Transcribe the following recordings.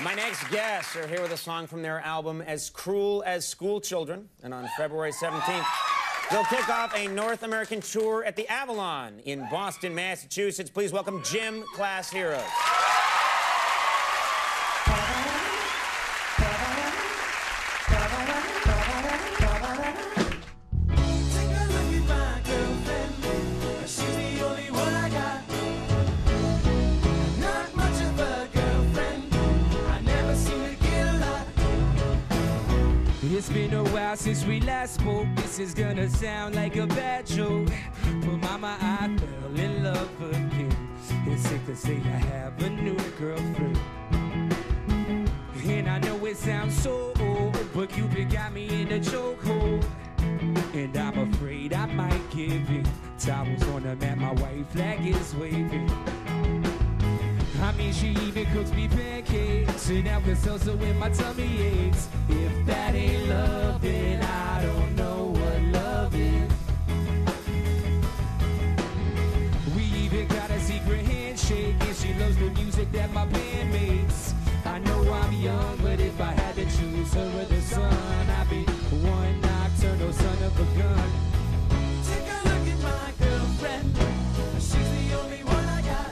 My next guests are here with a song from their album As Cruel as School Children. And on February 17th, they'll kick off a North American tour at the Avalon in Boston, Massachusetts. Please welcome Gym Class Heroes. It's been a while since we last spoke. This is gonna sound like a bad joke, but mama, I fell in love again. It's sick to say I have a new girlfriend, and I know it sounds so old, but Cupid got me in a chokehold, and I'm afraid I might give in. Towels on the mat, my white flag is waving. I mean, she even cooks me pancakes, and now it's also when my tummy aches. If that ain't love, then I don't know what love is. We even got a secret handshake, and she loves the music that my band makes. I know I'm young, but if I had to choose her or the sun, I'd be one nocturnal son of a gun. Take a look at my girlfriend, she's the only one I got.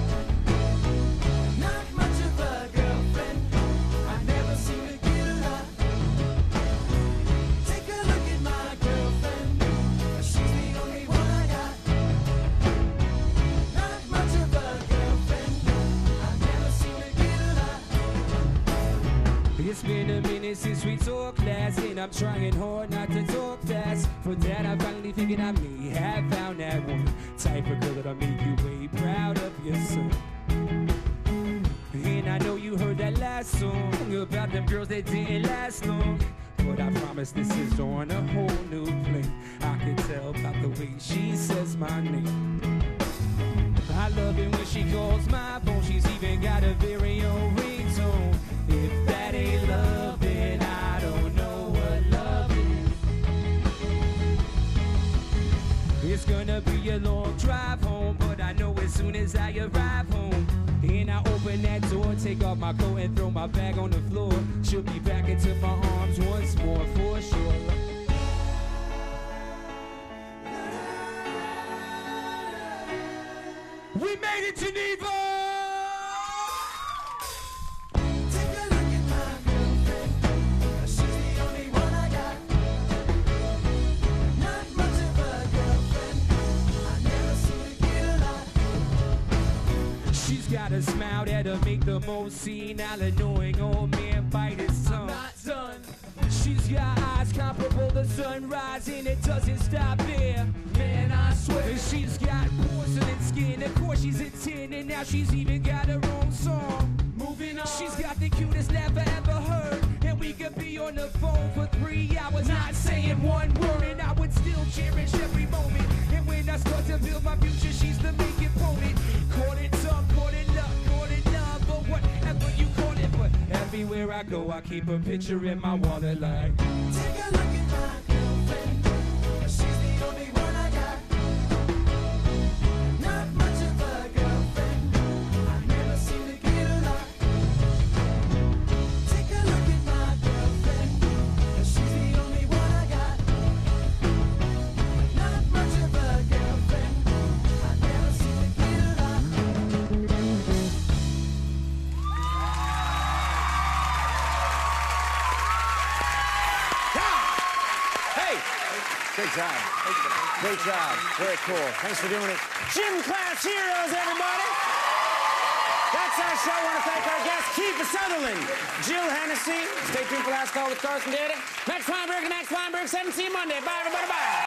It's been a minute since we talked last, and I'm trying hard not to talk fast. For that, I finally figured I may have found that one type of girl that'll make you way proud of your son. And I know you heard that last song about them girls that didn't last long, but I promise this is on a whole new plane. I can tell by the way she says my name. I love it when she calls my phone. She's even got a very own ringtone. If that ain't love, then I don't know what love is. It's gonna be a long drive home, but I know as soon as I arrive home, and I open that door, take off my coat and throw my bag on the floor, she'll be back into my arms once more for sure. We made it, Geneva! Take a look at my girlfriend, she's the only one I got. Not much of a girlfriend, I never seem to get a lot. She's got a smile that'll make the most senile, annoying old man bite his tongue. I'm not done. She's got eyes comparable to sunrise, and it doesn't stop there. Man, I swear. She's got porcelain skin, of course she's a 10, and now she's even got her own song. Moving on. She's got the cutest laugh I ever heard, and we could be on the phone for 3 hours, not saying one word, and I would still cherish every moment. And when I start to build my future, she's the making poet. Call it tough, call it luck, call it love, or whatever you call it. But everywhere I go, I keep a picture in my wallet like, take a look at my girlfriend, she's the only one I got. Not much of a girlfriend, I never seem to get a lot. Take a look at my girlfriend, she's the only one I got. Not much of a girlfriend, I never seem to get a lot. Great job. Great job. Very cool. Thanks for doing it. Gym Class Heroes, everybody. That's our show. I want to thank our guests, Kiefer Sutherland, Jill Hennessy. Stay tuned for Last Call with Carson Daly. Max Weinberg and Max Weinberg, 17 Monday. Bye, everybody. Bye.